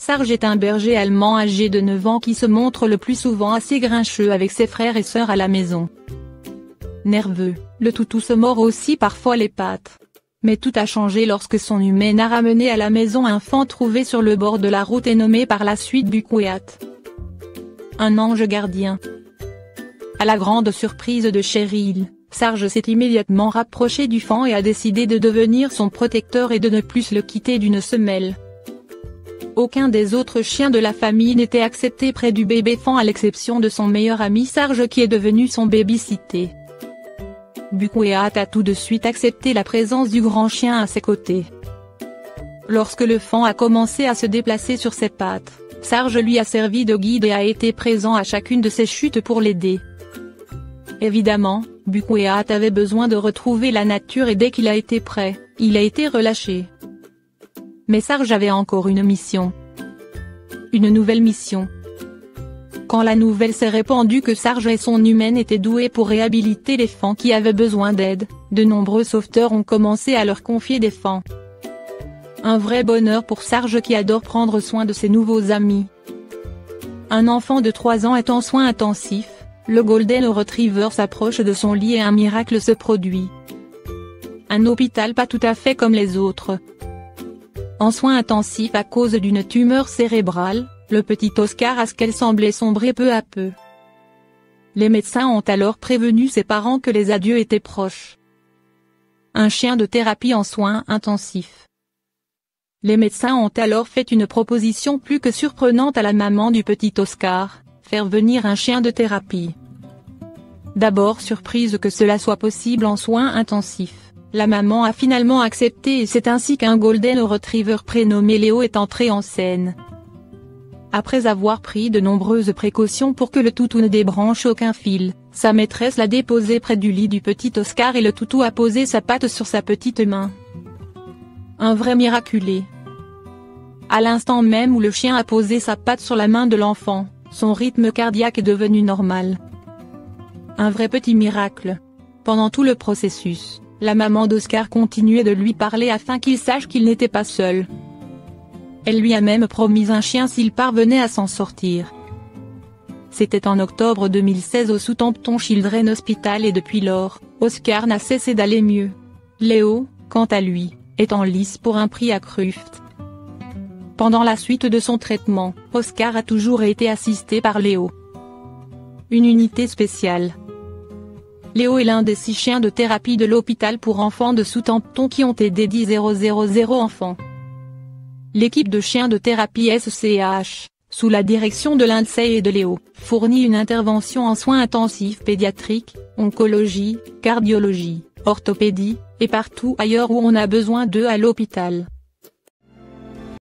Sarge est un berger allemand âgé de 9 ans qui se montre le plus souvent assez grincheux avec ses frères et sœurs à la maison. Nerveux, le toutou se mord aussi parfois les pattes. Mais tout a changé lorsque son humaine a ramené à la maison un fan trouvé sur le bord de la route et nommé par la suite Bucqueat. Un ange gardien. À la grande surprise de Cheryl, Sarge s'est immédiatement rapproché du fan et a décidé de devenir son protecteur et de ne plus le quitter d'une semelle. Aucun des autres chiens de la famille n'était accepté près du bébé fan à l'exception de son meilleur ami Sarge qui est devenu son baby-sitter. Bucqueat a tout de suite accepté la présence du grand chien à ses côtés. Lorsque le fan a commencé à se déplacer sur ses pattes, Sarge lui a servi de guide et a été présent à chacune de ses chutes pour l'aider. Évidemment, Bucqueat avait besoin de retrouver la nature et dès qu'il a été prêt, il a été relâché. Mais Sarge avait encore une mission. Une nouvelle mission. Quand la nouvelle s'est répandue que Sarge et son humaine étaient doués pour réhabiliter les fans qui avaient besoin d'aide, de nombreux sauveteurs ont commencé à leur confier des fans. Un vrai bonheur pour Sarge qui adore prendre soin de ses nouveaux amis. Un enfant de 3 ans est en soins intensifs, le Golden Retriever s'approche de son lit et un miracle se produit. Un hôpital pas tout à fait comme les autres. En soins intensifs à cause d'une tumeur cérébrale, le petit Oscar a ce qu'elle semblait sombrer peu à peu. Les médecins ont alors prévenu ses parents que les adieux étaient proches. Un chien de thérapie en soins intensifs. Les médecins ont alors fait une proposition plus que surprenante à la maman du petit Oscar, faire venir un chien de thérapie. D'abord surprise que cela soit possible en soins intensifs, la maman a finalement accepté et c'est ainsi qu'un Golden Retriever prénommé Léo est entré en scène. Après avoir pris de nombreuses précautions pour que le toutou ne débranche aucun fil, sa maîtresse l'a déposé près du lit du petit Oscar et le toutou a posé sa patte sur sa petite main. Un vrai miraculé. À l'instant même où le chien a posé sa patte sur la main de l'enfant, son rythme cardiaque est devenu normal. Un vrai petit miracle. Pendant tout le processus, la maman d'Oscar continuait de lui parler afin qu'il sache qu'il n'était pas seul. Elle lui a même promis un chien s'il parvenait à s'en sortir. C'était en octobre 2016 au Southampton Children's Hospital et depuis lors, Oscar n'a cessé d'aller mieux. Léo, quant à lui, est en lice pour un prix à Crufts. Pendant la suite de son traitement, Oscar a toujours été assisté par Léo. Une unité spéciale. Léo est l'un des 6 chiens de thérapie de l'hôpital pour enfants de Southampton qui ont aidé 10 000 enfants. L'équipe de chiens de thérapie SCH, sous la direction de Lindsay et de Léo, fournit une intervention en soins intensifs pédiatriques, oncologie, cardiologie, orthopédie, et partout ailleurs où on a besoin d'eux à l'hôpital.